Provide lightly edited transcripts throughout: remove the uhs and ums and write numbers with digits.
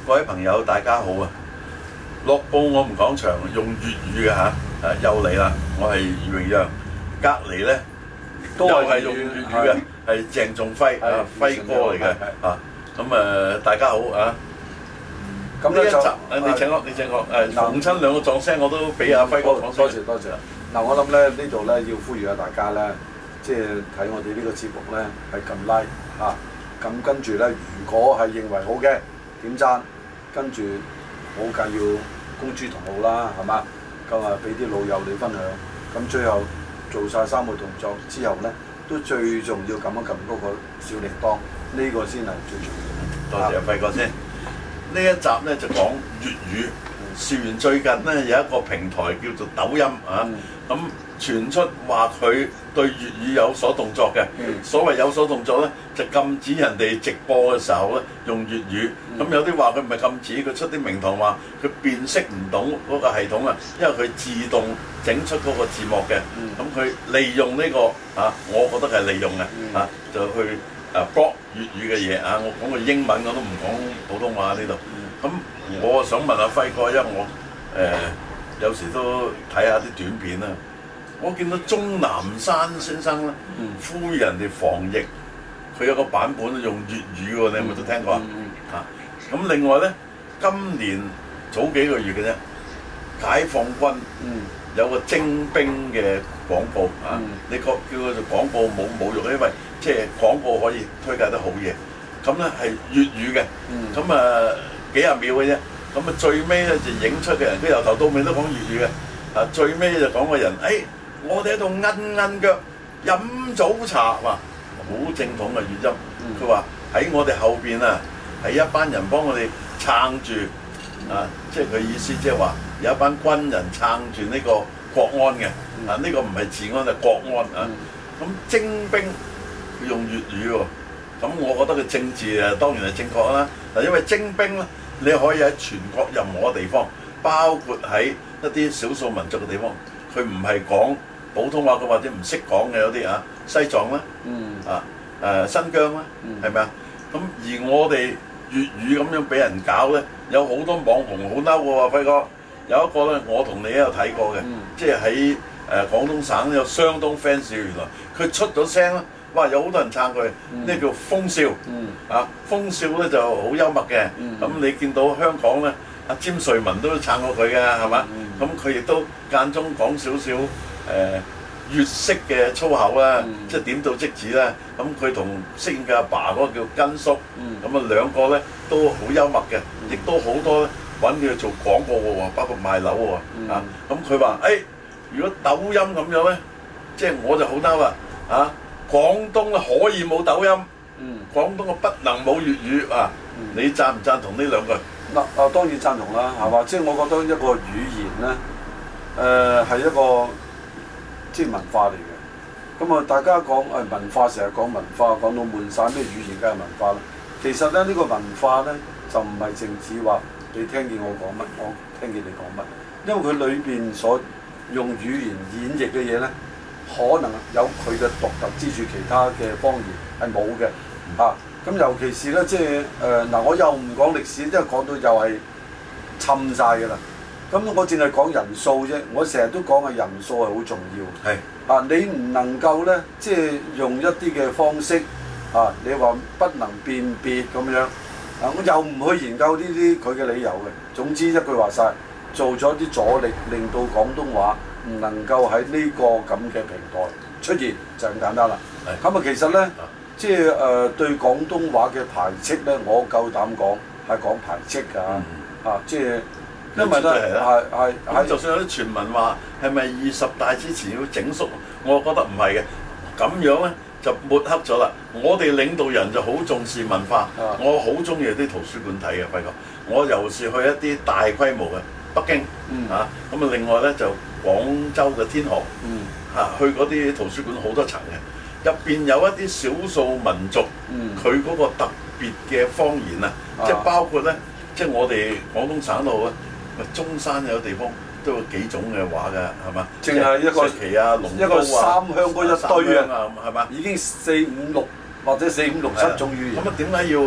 各位朋友，大家好啊！樂報我們講場用粵語嘅嚇，又嚟啦！我係余榮陽，隔離咧又係用粵語嘅，係鄭仲輝啊，輝哥嚟嘅啊！咁大家好啊！咁呢一集你請我，逢親兩個撞聲我都俾阿輝哥講先。 多謝。嗱，我諗咧呢度咧要呼籲下大家咧，即係睇我哋呢個節目咧係撳 like 嚇，咁跟住咧如果係認為好嘅點讚，跟住冇計要公諸同好啦，係嘛？咁啊俾啲老友你分享，咁最後做晒3個動作之後咧，都最重要撳一撳嗰個小鈴鐺，呢個先係最重要。 多謝輝哥先。呢一集咧就講粵語。事緣最近咧有一個平台叫做抖音啊，咁傳出話佢對粵語有所動作嘅。所謂有所動作咧，就禁止人哋直播嘅時候咧用粵語。咁有啲話佢唔係禁止，佢出啲名堂話佢辨識唔到嗰個系統啊，因為佢自動整出嗰個字幕嘅。咁佢利用呢個啊，我覺得係利用嘅啊，就去block粵語嘅嘢啊。我講個英文我都唔講普通話呢度。咁我想問阿輝哥，因為我有時都睇下啲短片啦。我見到鍾南山先生咧，呼籲人哋防疫，佢有個版本用粵語喎，你有冇都聽過啊？咁另外咧，今年早幾個月嘅啫，解放軍有個徵兵嘅廣告啊，你叫佢做廣告冇侮辱，因為即係廣告可以推介得好嘢。咁咧係粵語嘅，咁幾廿秒嘅啫，咁最尾咧就影出嘅人，佢由頭到尾都講粵語嘅，最尾就講個人，我哋喺度摁腳飲早茶，話好正統嘅粵音。佢話喺我哋後邊啊，係一班人幫我哋撐住，即係佢意思即係話有一班軍人撐住呢個國安嘅，呢個唔係治安係國安啊。咁徵兵佢用粵語喎。咁我覺得佢政治當然係正確啦。嗱，因為徵兵咧，你可以喺全國任何嘅地方，包括喺一啲少數民族嘅地方，佢唔係講普通話嘅或者唔識講嘅有啲西藏啦，新疆啦，係咪啊？咁而我哋粵語咁樣俾人搞咧，有好多網紅好嬲喎，輝哥。有一個咧，我同你都有睇過嘅，即係喺廣東省有相當 fans 原來佢出咗聲啦。哇！有好多人撐佢，呢叫風笑風笑咧就好幽默嘅。咁你見到香港咧，阿詹瑞文都撐過佢嘅，係嘛？咁佢亦都間中講少少粵式嘅粗口啦，即係點到即止啦。咁佢同飾演嘅阿爸嗰個叫根叔，咁兩個咧都好幽默嘅，亦都好多揾佢做廣告喎，包括賣樓喎。咁佢話如果抖音咁樣咧，即係我就好嬲啦廣東可以冇抖音，廣東不能冇粵語啊！你贊唔贊同呢兩句？ 嗱，當然贊同啦，係嘛？即係我覺得一個語言咧，係一個即係文化嚟嘅。咁大家講文化，成日講文化，講到悶晒，咩語言梗係文化啦。其實咧，呢個文化咧就唔係淨止話你聽見我講乜，我聽見你講乜，因為佢裏邊所用語言演繹嘅嘢咧。可能有佢嘅獨特之處，其他嘅方言係冇嘅咁尤其是咧，即係我又唔講歷史，因為講到又係侵晒㗎啦。咁我淨係講人數啫，我成日都講嘅人數係好重要。係你唔能夠咧，即係用一啲嘅方式你話不能辨別咁樣我又唔去研究呢啲佢嘅理由嘅。總之一句話晒，做咗啲阻力，令到廣東話唔能夠喺呢個咁嘅平台出現，就咁簡單啦。咁其實咧，即係對廣東話嘅排斥咧，我夠膽講係講排斥㗎即係因為咧係就算有啲傳聞話係咪20大之前要整肅，我覺得唔係嘅。咁樣咧就抹黑咗啦。我哋領導人就好重視文化，我好中意啲圖書館睇嘅，輝哥。我尤其是去一啲大規模嘅北京咁另外咧就廣州嘅天河去嗰啲圖書館好多層嘅，入邊有一啲少數民族，佢嗰個特別嘅方言即係包括咧，即係我哋廣東省度咧，中山有地方都有幾種嘅話㗎，係嘛？ 淨係一個旗龍一個三鄉嗰一堆係嘛？ 已經4、5、6或者4、5、6、7種語言。 咁點解要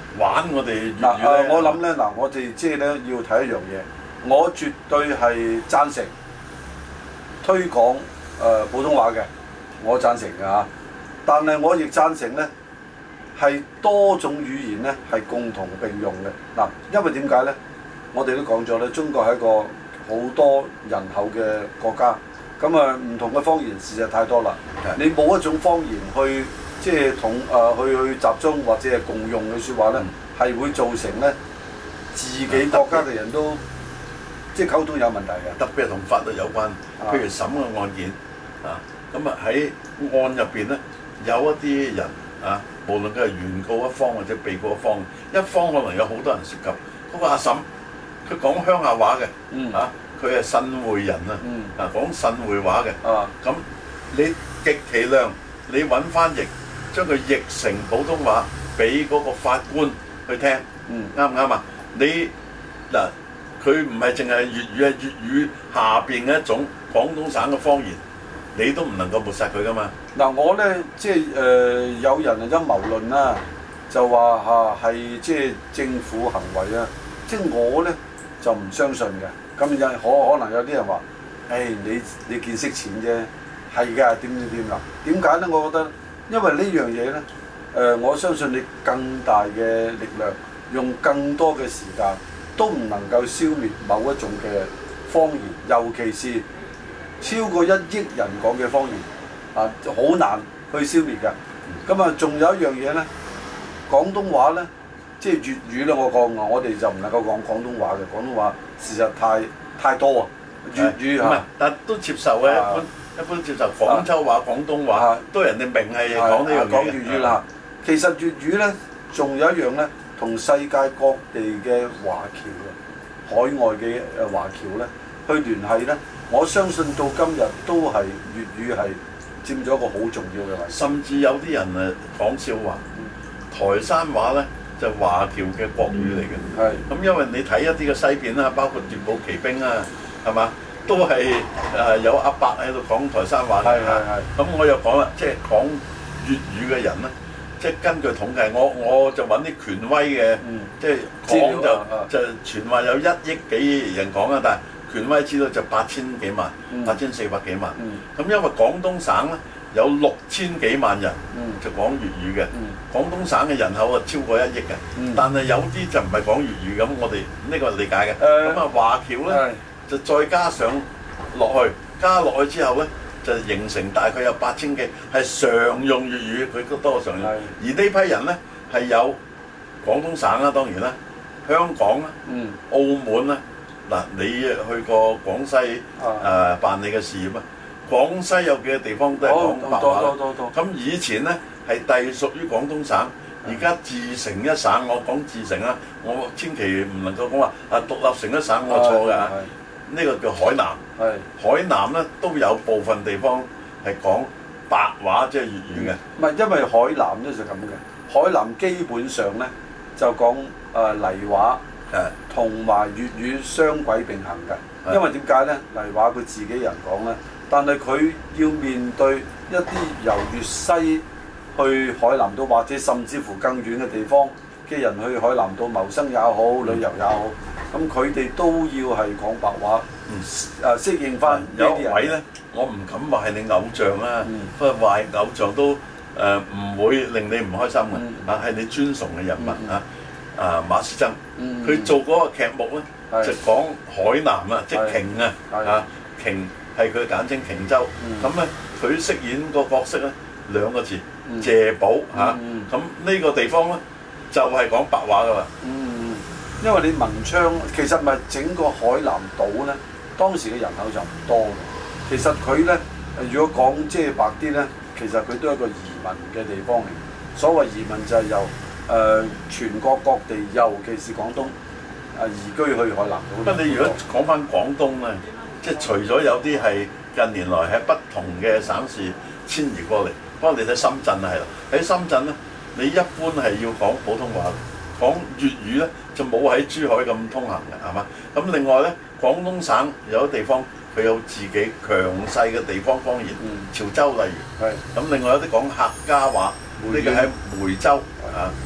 玩我哋粵嗱語咧？ 我諗咧嗱，我哋即係咧要睇一樣嘢，我絕對係贊成推廣普通話嘅，我贊成嘅嚇。但係我亦贊成咧係多種語言咧係共同並用嘅嗱，因為點解咧？我哋都講咗咧，中國係一個好多人口嘅國家，咁啊唔同嘅方言事實太多啦。你冇一種方言去即係去集中或者係共用嘅説話咧，係會造成咧自己國家嘅人都即係溝通有問題嘅。 特別係同法律有關，譬如審嘅案件啊，咁啊喺案入邊咧有一啲人啊，無論佢係原告一方或者被告一方，一方可能有好多人涉及。嗰個阿嬸佢講鄉下話嘅，啊佢係汕會人啊，講汕會話嘅，咁你極其量你揾翻譯，將佢譯成普通話俾嗰個法官去聽，啱唔啱啊？你嗱佢唔係淨係粵語，係粵語下邊嘅一種廣東省嘅方言，你都唔能夠抹殺佢噶嘛。 嗱我咧即係有人陰謀論啦，就話係即係政府行為啊，即係我咧就唔相信嘅。咁可能有啲人話，你見識淺啫，係㗎，點啦？點解咧？我覺得因為呢樣嘢咧，我相信你更大嘅力量，用更多嘅時間，都唔能夠消滅某一種嘅方言，尤其是超過1億人講嘅方言啊，好難去消滅㗎。咁啊，仲有一樣嘢咧，廣東話咧，即係粵語咧，我哋就唔能夠講廣東話嘅，廣東話事實太多啊，粵語唔係，但都接受嘅，一般接受廣州話、廣東話，都人哋明係講呢樣嘢。 講粵語啦，其實粵語咧，仲有一樣咧，同世界各地嘅華僑啊，海外嘅華僑咧，去聯繫咧，我相信到今日都係粵語係佔咗一個好重要嘅位置。 甚至有啲人講笑話，台山話咧就華僑嘅國語嚟嘅。 係。 咁因為你睇一啲嘅西片啦，包括《奪寶奇兵》啊，係嘛，都係有阿伯喺度講台山話嘅。咁我又講啦，即係講粵語嘅人咧，即係根據統計，我就揾啲權威嘅，即係講就傳話有1億幾人講啊，但係權威知道就8000幾萬，8400幾萬。咁因為廣東省咧有6000幾萬人就講粵語嘅，廣東省嘅人口啊超過1億嘅，但係有啲就唔係講粵語咁，我哋呢個理解嘅。咁啊華僑咧就再加上落去，加落去之後咧就形成大概有8000幾係常用粵語，佢都多常用。而呢批人咧係有廣東省啦，當然啦，香港啦，澳門啦。嗱，你去過廣西辦理嘅事業啊？廣西有幾個地方都係講白話啦。咁以前咧係隸屬於廣東省，而家自成一省。我講自成啦，我千祈唔能夠講話獨立成一省，我錯㗎。呢個叫海南。海南咧都有部分地方係講白話，即係粵語嘅。 唔係，因為海南咧就咁嘅。海南基本上咧就講黎話。同埋粵語雙軌並行嘅，因為點解咧？黎話佢自己人講咧，但係佢要面對一啲由粵西去海南島，或者甚至乎更遠嘅地方嘅人去海南島謀生也好、旅遊也好，咁佢哋都要係講白話，適應翻。 有一位咧，我唔敢話係你偶像啊，不過話係偶像都唔會令你唔開心嘅，係你尊崇嘅人物啊。馬師曾，佢做嗰個劇目咧，就講海南啊，即係瓊啊，瓊係佢簡稱瓊州。咁咧，佢飾演個角色咧2個字，謝寶嚇。咁呢個地方咧就係講白話噶啦。 因為你文昌其實咪整個海南島咧，當時嘅人口就唔多嘅。其實佢咧，如果講即係白啲咧，其實佢都係一個移民嘅地方嚟。所謂移民就係由全國各地，尤其是廣東移居去海南島。 不過你如果講翻廣東咧，即係除咗有啲係近年來喺不同嘅省市遷移過嚟，不過你睇深圳係啦，喺深圳咧，你一般係要講普通話，講粵語咧就冇喺珠海咁通行嘅，係嘛？咁另外咧，廣東省有啲地方佢有自己強勢嘅地方方言，潮州例如，咁另外有啲講客家話，呢個喺梅州啊。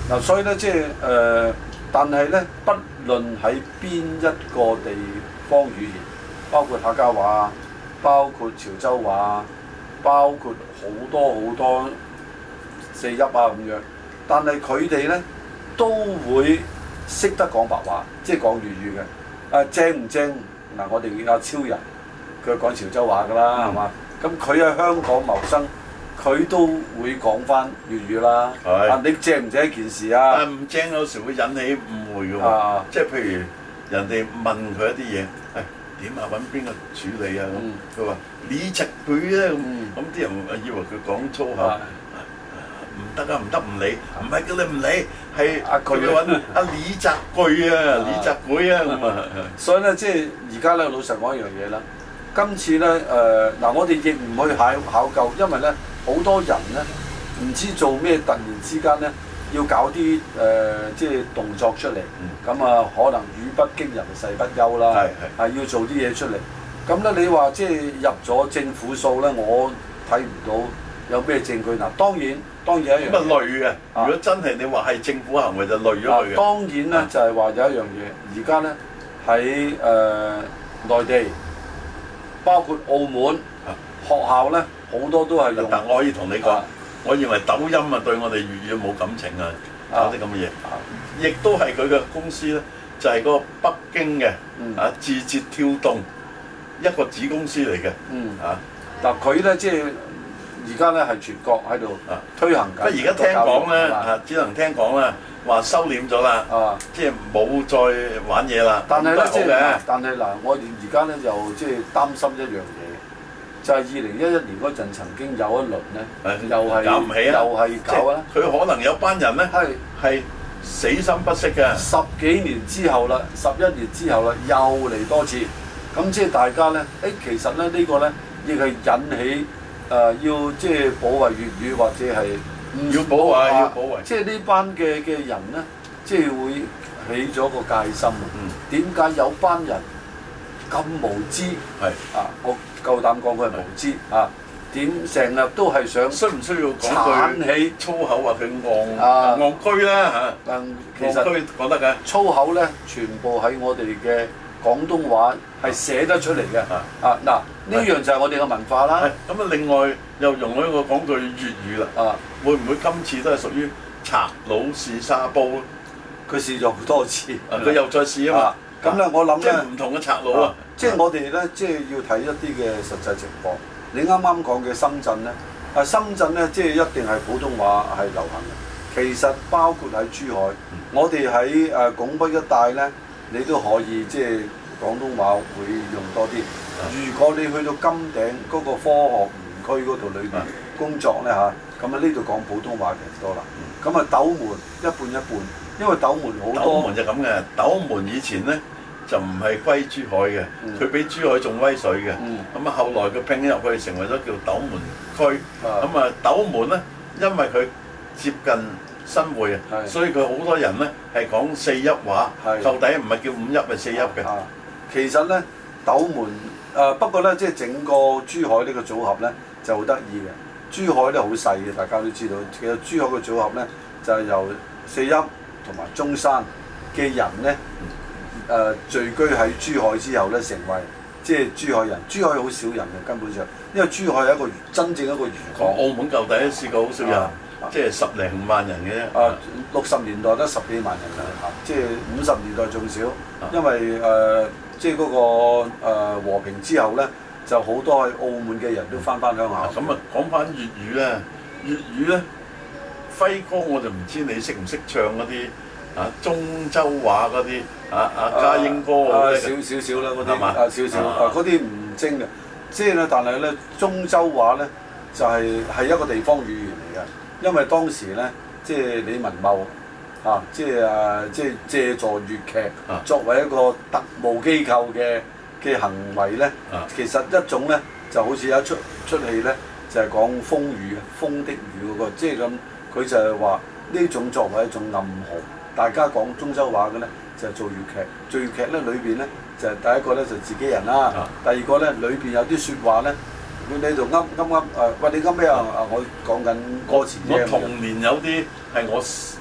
嗱，所以咧即係但係咧，不論喺邊一個地方語言，包括客家話，包括潮州話，包括好多四邑啊咁樣，但係佢哋咧都會識得講白話，即係講粵語嘅。正唔正？嗱，我哋阿超人佢講潮州話㗎啦，係嘛？咁佢喺香港謀生，佢都會講翻粵語啦。你正唔正一件事啊？ 但唔正有時會引起誤會嘅喎。即係譬如人哋問佢一啲嘢，點啊？揾邊個處理啊？咁佢話你窒佢咧咁啲人以為佢講粗口。唔得啊！唔得唔理，唔係叫你唔理，係佢要揾阿李澤钜啊，李澤钜啊咁啊。 所以咧，即係而家咧，老實講一樣嘢啦。今次咧，嗱，我哋亦唔去考究，因為咧好多人咧唔知做咩，突然之間咧要搞啲即係動作出嚟，咁可能語不驚人誓不休啦，係要做啲嘢出嚟。咁咧，你話即係入咗政府數咧，我睇唔到有咩證據嗱。當然一樣咁累嘅。如果真係你話係政府行為，就累咗佢嘅。 當然咧，就係話有一樣嘢，而家咧喺內地，包括澳門學校咧，好多都係用。 但我可以同你講，我認為抖音對我哋粵語冇感情啊，搞啲咁嘅嘢，亦都係佢嘅公司咧，就係嗰個北京嘅字節跳動一個子公司嚟嘅。 嗱，佢咧即係。而家咧係全國喺度推行緊。 而家聽講咧，只能聽講啦，話收斂咗啦，即係冇再玩嘢啦。 但係咧，但係嗱，我哋而家咧就即係擔心一樣嘢，就係2011年嗰陣曾經有一輪咧，又係搞唔起啊， 又係搞啊。 佢可能有班人咧係死心不息嘅。 10幾年之後啦，11年之後啦，又嚟多次。咁即係大家咧，其實咧呢個咧亦係引起。要即係保衞粵語，或者係唔要保衞，要保衞。 即係呢班嘅人咧，即係會起咗個戒心。點解有班人咁無知？我夠膽講佢係無知啊！點成日都係想需唔需要講句粗口話佢戇居咧嚇？ 其實講得嘅粗口咧，全部喺我哋嘅廣東話係寫得出嚟嘅。嗱。呢樣就係我哋嘅文化啦。 咁另外又容許我講句粵語啦。會唔會今次都係屬於賊佬試沙煲？ 佢試咗好多次。 佢又再試啊嘛。 咁咧，我諗咧， 即係唔同嘅賊佬啊。 即係我哋咧，即係要睇一啲嘅實際情況。你啱啱講嘅深圳咧，深圳咧，即係一定係普通話係流行嘅。其實包括喺珠海，我哋喺拱北一帶咧，你都可以即係廣東話會用多啲。如果你去到金頂嗰個科學園區嗰度裏邊工作咧咁呢度講普通話嘅多啦。咁斗門一半一半，因為斗門好多。 斗門就咁嘅，斗門以前咧就唔係歸珠海嘅，佢比珠海仲威水嘅。咁後來佢拼入去成為咗叫斗門區。斗門咧，因為佢接近新會啊，所以佢好多人咧係講四邑話，到底唔係叫五邑係四邑嘅。 其實咧，斗門不過咧，即係整個珠海呢個組合咧就好得意嘅。珠海咧好細嘅，大家都知道。其實珠海嘅組合咧就係由四邑同埋中山嘅人咧聚居喺珠海之後咧，成為即係珠海人。珠海好少人嘅根本上，因為珠海係一個真正一個漁港。 澳門舊底都試過好少人，即係10零萬人嘅啫。 60年代得10幾萬人啦，即係50年代仲少，因為即係嗰個和平之後咧，就好多喺澳門嘅人都翻鄉下。 咁講翻粵語咧，粵語咧，輝哥我就唔知你識唔識唱嗰啲中州話嗰啲家英歌少啦嗰啲，少嗰啲唔精嘅，即係咧，但係咧中州話咧就係一個地方語言嚟嘅，因為當時咧即係李文茂。即係借助粵劇作為一個特務機構嘅行為咧，其實一種咧就好似一出戲咧，就係講風雨風的雨嗰個，即係咁佢就係話呢種作為一種暗號。大家講中州話嘅咧就係做粵劇，做粵劇咧裏邊咧就係第一個咧就自己人啦，第二個咧裏邊有啲説話咧，佢喺度喂你噏咩啊？我講緊歌詞啫。 我童年有啲係我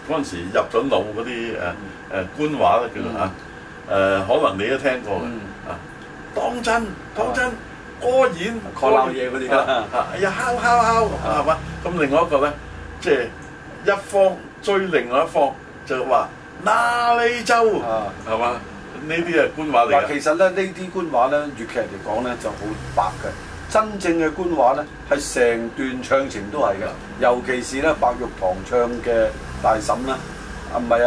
嗰陣時入咗腦嗰啲官話咧叫做嚇可能你都聽過嘅當真歌演講鬧嘢嗰啲哎呀敲係嘛？咁另外一個咧，即係一方追另外一方就話那利州係嘛？呢啲係官話嚟嘅。 其實咧呢啲官話咧，粵劇嚟講咧就好白嘅。真正嘅官話咧係成段唱情都係嘅，尤其是咧白玉堂唱嘅大嬸啦，唔係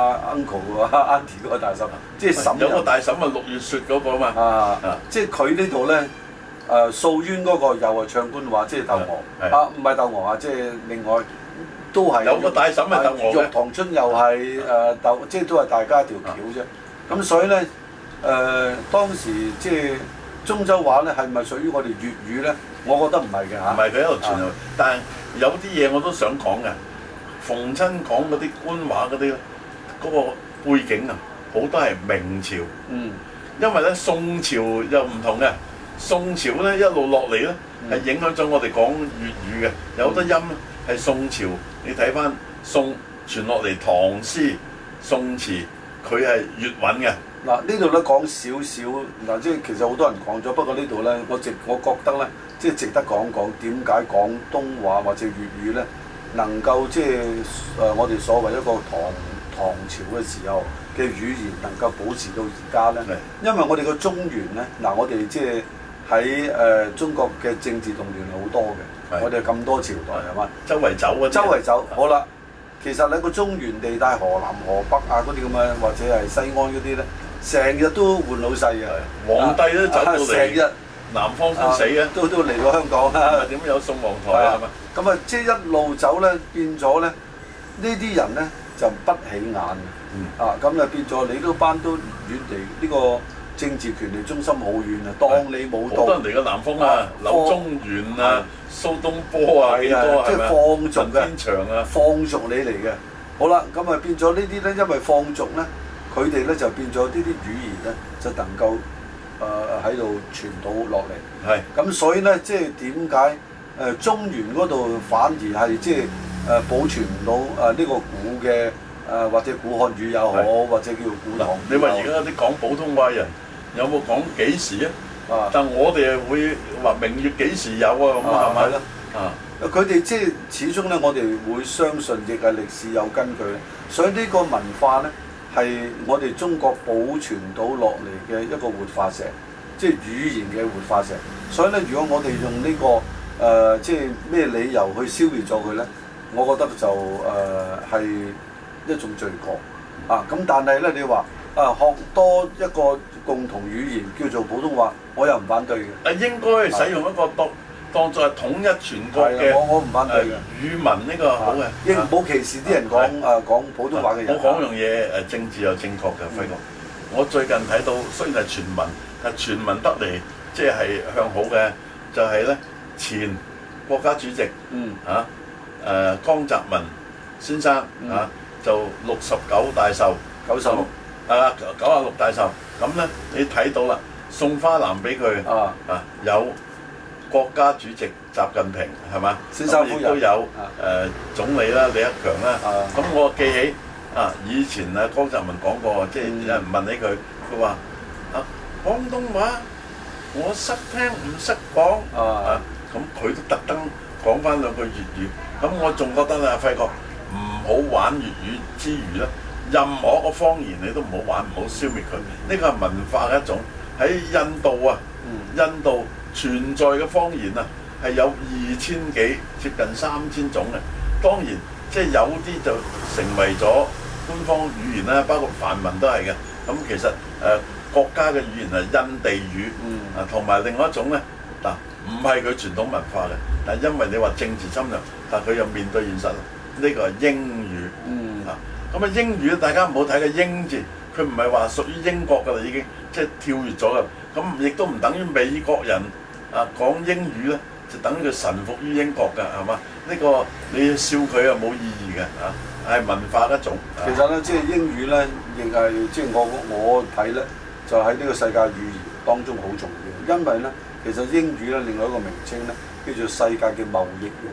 uncle 啊 auntie 嗰個大嬸，即係嬸。 有個大嬸啊，六月雪嗰個啊嘛。 即係佢呢度咧素淵嗰個又係唱官話，即係鬥鵝唔係鬥鵝啊，即係另外都係有個大嬸係鬥鵝嘅。 玉堂春又係鬥，即係都係大家一條橋啫。咁所以咧當時即係中州話咧係咪屬於我哋粵語咧？我覺得唔係嘅嚇。 唔係佢喺度傳入去，但係有啲嘢我都想講嘅。逢親講嗰啲官話嗰啲咧，嗰個背景啊，好多係明朝。因為咧宋朝又唔同嘅，宋朝咧一路落嚟咧係影響咗我哋講粵語嘅，有好多音係宋朝。你睇翻宋傳落嚟唐詩、宋詞，佢係粵韻嘅。 嗱呢度咧講少少嗱，即係其實好多人講咗，不過呢度咧我覺得咧，即係值得講講點解廣東話或者粵語咧能夠即係我哋所謂一個唐朝嘅時候嘅語言能夠保持到而家咧，因為我哋個中原咧嗱，我哋即係喺中國嘅政治動亂係好多嘅，我哋咁多朝代係嘛， 周圍走啊， 周圍走好啦。其實你個中原地帶，河南、河北啊嗰啲咁嘅，或者係西安嗰啲咧，成日都換老細嘅， 皇帝都走到嚟， 成日南方先死嘅， 都嚟過香港啦。 點有宋皇台啊？係嘛？ 咁啊，即係一路走咧，變咗咧，呢啲人咧就不起眼咁啊變咗你班都遠離呢個政治權力中心好遠啊！當你冇到， 好多人嚟過南方啊，柳宗元啊、蘇東坡啊，幾多即係放逐嘅天長啊， 放逐你嚟嘅。好啦，咁啊變咗呢啲咧，因為放逐咧，佢哋咧就變咗呢啲語言咧，就能夠喺度傳到落嚟。 係。 咁所以咧，即係點解中原嗰度反而係即係保存唔到呢個古嘅或者古漢語又好，或者叫古唐。 你話而家啲講普通話人有冇講幾時啊？但我哋係會話明月幾時有啊？咁係咪咧？ 佢哋即係始終咧，我哋會相信亦係歷史有根據咧。所以呢個文化咧係我哋中國保存到落嚟嘅一個活化石，即係語言嘅活化石。所以咧，如果我哋用呢個即係咩理由去消滅咗佢咧，我覺得就係一種罪過啊！咁但係咧，你話學多一個共同語言叫做普通話，我又唔反對嘅。 應該使用一個當作係統一全國嘅， 我唔反對嘅語文呢個好嘅， 亦冇歧視啲人講普通話嘅人。 我講樣嘢政治又正確嘅，輝哥。我最近睇到雖然係傳聞，但傳聞得嚟即係向好嘅，就係咧前國家主席江澤民先生就69大壽 ，96 大壽。咁咧你睇到啦，送花籃俾佢有國家主席習近平係嘛？ 先生夫人亦都有總理啦，李克強啦。咁我記起以前江澤民講過，即係有人問起佢，佢話廣東話我識聽唔識講咁佢都特登講翻兩句粵語。咁我仲覺得輝哥唔好玩粵語之餘咧，任何一個方言你都唔好玩，唔好消滅佢。呢個係文化嘅一種。喺印度印度存在嘅方言係有2000幾，接近3000種嘅。當然即係有啲就成為咗官方語言啦，包括梵文都係嘅。咁其實國家嘅語言係印地語同埋另外一種咧唔係佢傳統文化嘅，但係因為你話政治侵略，但係佢又面對現實，呢個係英語咁英語大家唔好睇個英字，佢唔係話屬於英國㗎啦，已經即係跳越咗啦。咁亦都唔等於美國人講英語咧，就等於佢臣服於英國㗎，係嘛？呢個你笑佢又冇意義嘅係文化一種。 其實咧，即係英語咧，亦係即係我睇咧，就喺呢個世界語言當中好重要。因為咧，其實英語咧另外一個名稱咧叫做世界嘅貿易用語啊。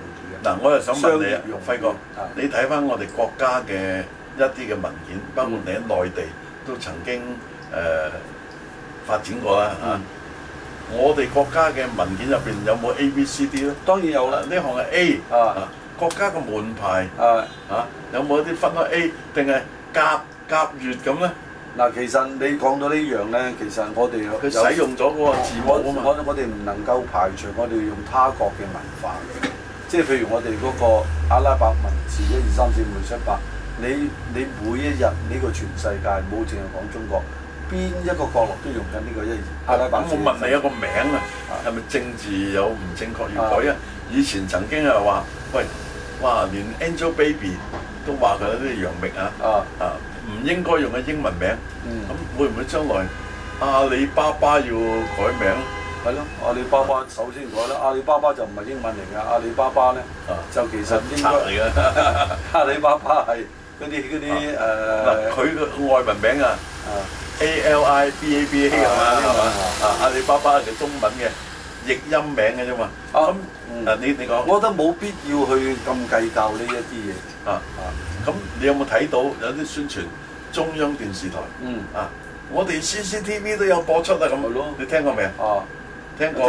嗱，我又想問你啊，輝哥， 啊你睇翻我哋國家嘅一啲嘅文件，包括你喺內地都曾經發展過啦嚇。我哋國家嘅文件入邊有冇 A、B、C、D 咧？ 當然有啦。 呢項係 A 啊， 國家嘅門牌啊嚇，有冇一啲分開 A 定係甲乙咁咧？ 嗱，其實你講到呢樣咧，其實我哋佢使用咗嗰個字母啊嘛。 我哋唔能夠排除我哋用他國嘅文化嘅，即係譬如我哋嗰個阿拉伯文字1、2、3、4、5、6、7、8，你每一日呢個全世界冇淨係講中國，邊一個角落都用緊呢個阿拉伯字。 咁我問你一個名啊，係咪政治有唔正確要改啊？以前曾經係話，喂，哇，連 Angelababy 都話佢啲楊冪唔應該用嘅英文名。咁會唔會將來阿里巴巴要改名咧？ 係咯，阿里巴巴首先改啦，阿里巴巴就唔係英文嚟㗎，阿里巴巴咧就其實應該嚟嘅。 阿里巴巴係嗰啲嗱，佢嘅外文名啊，ALIBABA 係嘛？阿里巴巴係中文嘅譯音名嘅啫嘛。咁你講， 我覺得冇必要去咁計較呢一啲嘢。 咁你有冇睇到有啲宣傳中央電視台？我哋 CCTV 都有播出啊咁。係咯，你聽過未啊？聽過。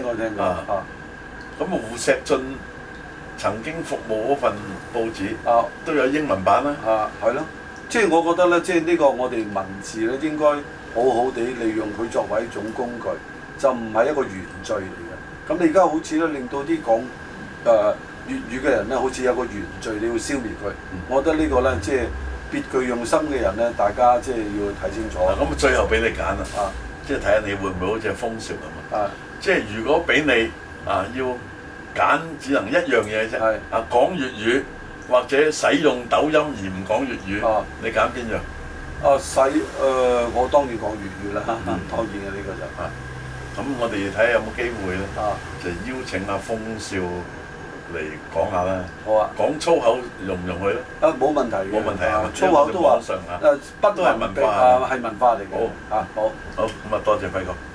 咁胡錫進曾經服務嗰份報紙都有英文版啦。 係咯，即係我覺得咧，即係呢個我哋文字咧應該好好地利用佢作為一種工具，就唔係一個原罪嚟嘅。咁你而家好似咧令到啲講粵語嘅人咧，好似有個原罪，你要消滅佢。我覺得呢個咧，即係別具用心嘅人咧，大家即係要睇清楚。 咁最後俾你揀啦，即係睇下你會唔會好似風潮咁啊？即係如果俾你要揀，只能一樣嘢啫。講粵語或者使用抖音而唔講粵語，你揀邊樣？ 我當然講粵語啦，當然嘅呢個就咁我哋睇下有冇機會咧，就邀請阿風少嚟講下啦。好啊，講粗口容唔容許咧？ 冇問題嘅， 冇問題啊！ 粗口都話上不都係文化，係文化嚟嘅。 好，咁多謝輝哥。